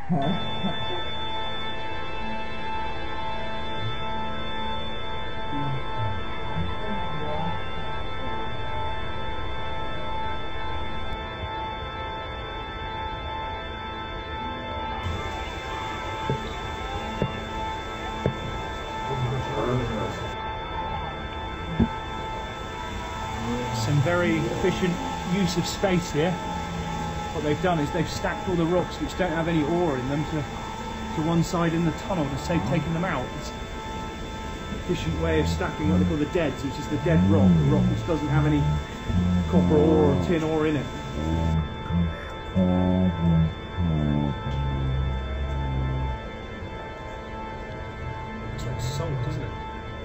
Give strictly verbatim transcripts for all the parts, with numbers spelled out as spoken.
Some very efficient use of space here. What they've done is they've stacked all the rocks which don't have any ore in them to, to one side in the tunnel to save taking them out. It's an efficient way of stacking what they call the deads, which is the dead rock, the rock which doesn't have any copper ore or tin ore in it. It's like salt, isn't it?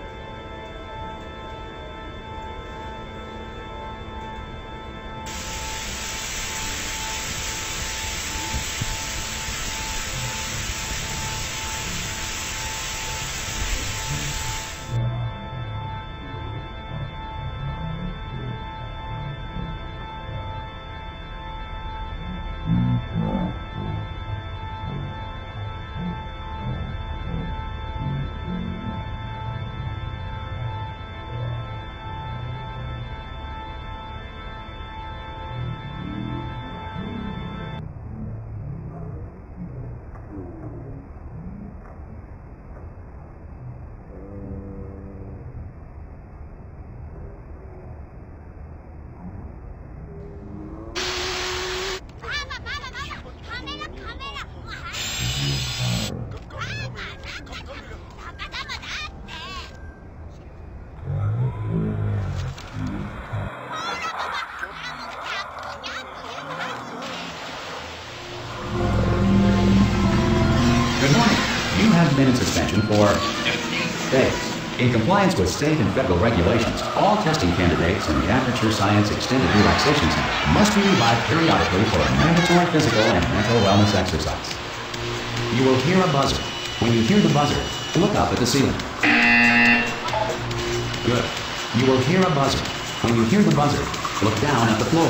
Good morning. You have been in suspension for days. In compliance with state and federal regulations, all testing candidates in the Aperture Science Extended Relaxation Center must be revived periodically for a mandatory physical and mental wellness exercise. You will hear a buzzer. When you hear the buzzer, look up at the ceiling. Good. You will hear a buzzer. When you hear the buzzer, look down at the floor.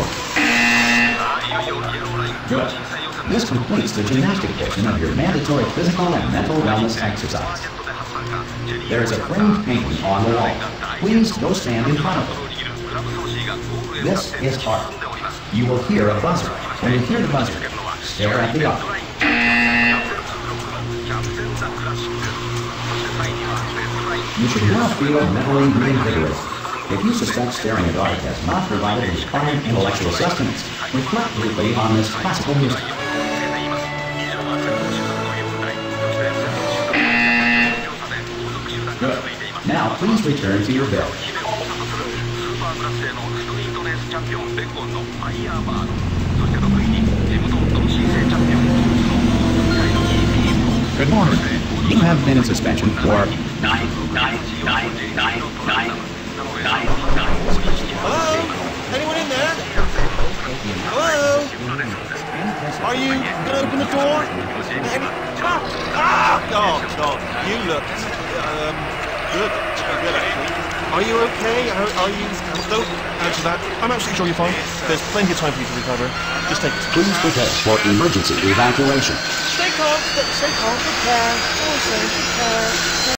Good. This completes the gymnastic portion of your mandatory physical and mental wellness exercise. There is a framed painting on the wall. Please go stand in front of it. This is art. You will hear a buzzer. When you hear the buzzer, stare at the art. You should now feel mentally reinvigorated. If you suspect staring at art has not provided required intellectual sustenance, reflect briefly on this classical music. Good. Now please return to your bed. Good morning. You have been in suspension for nine, nine, nine, nine, nine, nine, nine. Hello? Anyone in there? Hello? Are you gonna open the door? Any... Ah! Ah! God, God. You look um good. Good actually. Are you okay? Are, are you don't answer that. I'm absolutely sure you're fine. There's plenty of time for you to recover. Just take it. Please prepare for emergency evacuation. Stay calm, stay, stay calm, prepare. Always say prepare.